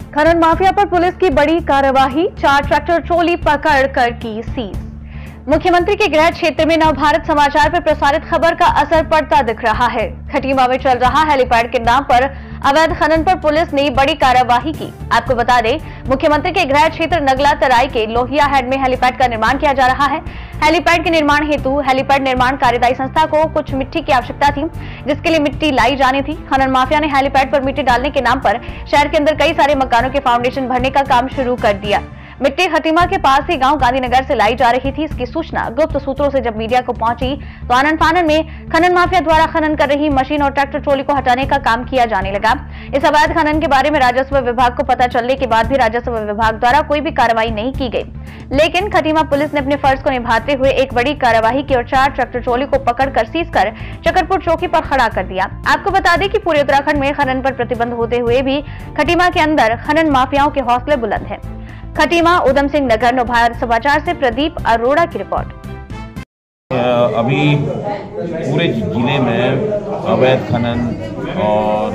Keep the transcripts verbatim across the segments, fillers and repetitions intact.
खनन माफिया पर पुलिस की बड़ी कार्रवाई, चार ट्रैक्टर ट्रॉली पकड़ कर की सीज। मुख्यमंत्री के गृह क्षेत्र में नवभारत समाचार पर प्रसारित खबर का असर पड़ता दिख रहा है। खटीमा में चल रहा हेलीपैड के नाम पर अवैध खनन पर पुलिस ने बड़ी कार्रवाई की। आपको बता दें, मुख्यमंत्री के गृह क्षेत्र नगला तराई के लोहिया हेड में हेलीपैड का निर्माण किया जा रहा है। हेलीपैड के निर्माण हेतु हेलीपैड निर्माण कार्यदायी संस्था को कुछ मिट्टी की आवश्यकता थी, जिसके लिए मिट्टी लाई जानी थी। खनन माफिया ने हेलीपैड पर मिट्टी डालने के नाम पर शहर के अंदर कई सारे मकानों के फाउंडेशन भरने का काम शुरू कर दिया। मिट्टी खटीमा के पास ही गांव गांधीनगर से लाई जा रही थी। इसकी सूचना गुप्त सूत्रों से जब मीडिया को पहुंची तो आनन फानन में खनन माफिया द्वारा खनन कर रही मशीन और ट्रैक्टर ट्रॉली को हटाने का काम किया जाने लगा। इस अवैध खनन के बारे में राजस्व विभाग को पता चलने के बाद भी राजस्व विभाग द्वारा कोई भी कार्रवाई नहीं की गई, लेकिन खटीमा पुलिस ने अपने फर्ज को निभाते हुए एक बड़ी कार्रवाई की और चार ट्रैक्टर ट्रॉली को पकड़कर सीज कर चकरपुर चौकी पर खड़ा कर दिया। आपको बता दें कि पूरे उत्तराखंड में खनन पर प्रतिबंध होते हुए भी खटीमा के अंदर खनन माफियाओं के हौसले बुलंद हैं। खटीमा उधम सिंह नगर, नवभारत समाचार से प्रदीप अरोड़ा की रिपोर्ट। अभी पूरे जिले में अवैध खनन और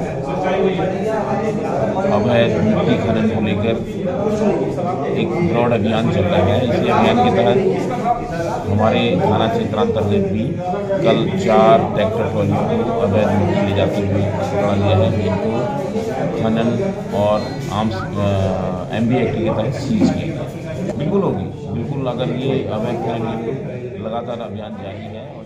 अवैध मिट्टी खनन को लेकर एक ब्रॉड अभियान चल रहा है। इसी अभियान के तहत हमारे थाना क्षेत्रांतर्गत भी कल चार ट्रैक्टर ट्रॉलियों को अवैध मिट्टी ले जाते हुए पकड़ा गया है, जिनको खनन और आर्म्स एम बी एक्ट के तहत सीज किया गया। बिल्कुल होगी, बिल्कुल। अगर ये अवैध खनन लगातार अभियान जारी है।